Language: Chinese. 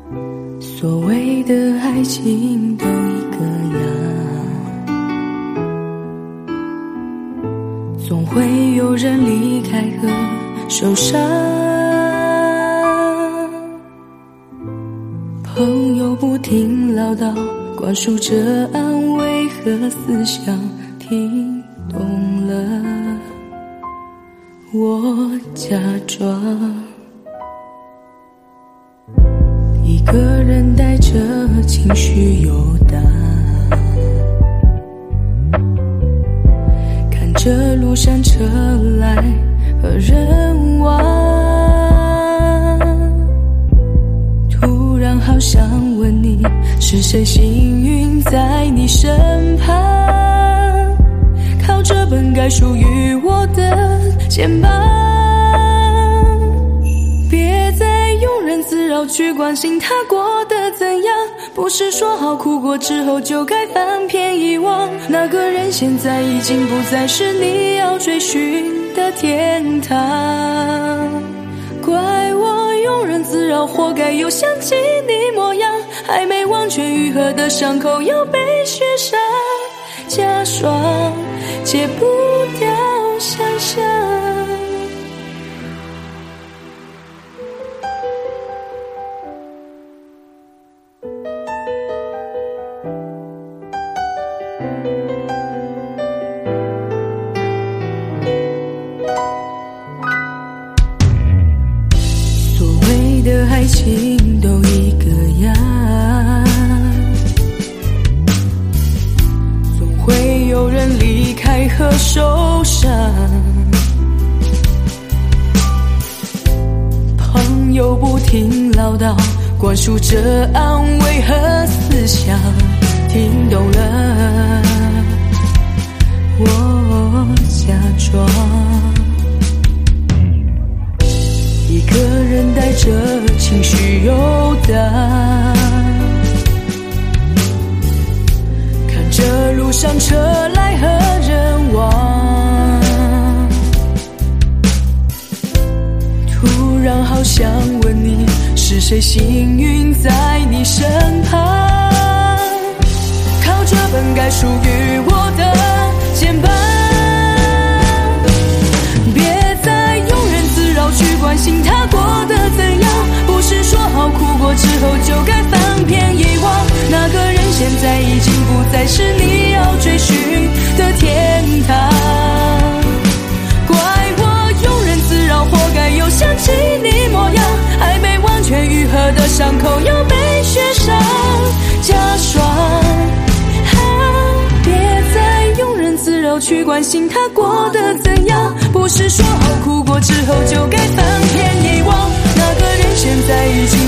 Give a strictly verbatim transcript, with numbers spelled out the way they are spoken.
所谓的爱情都一个样，总会有人离开和受伤。朋友不停唠叨，灌输着安慰和思想，听懂了，我假装一个人带着情绪游荡，看着路上车来和人往，突然好想问你，是谁幸运在你身旁，靠着本该属于我的肩膀。别再庸人自扰去关心他过得怎样，不是说好哭过之后就该翻篇遗忘，那个人现在已经不再是你要追寻的天堂。怪我庸人自扰，活该又想起你模样，还没完全愈合的伤口又被雪上加霜，戒不掉想象。所谓的爱情都一个样，总会有人离开和受伤。朋友不停唠叨，灌输着安慰和思想，听懂了，我假装一个人带着情绪游荡，看着路上车来和人往，突然好想问你，是谁幸运在你身旁，靠着本该属于我的肩膀。去关心他过得怎样，不是说好哭过之后就该翻篇遗忘，那个人现在已经不再是你要追寻的天堂。怪我庸人自扰，活该又想起你模样，还没完全愈合的伤口又被雪上加霜。庸人自扰去关心他过得怎样，不是说好哭过之后就该翻篇遗忘，那个人现在已经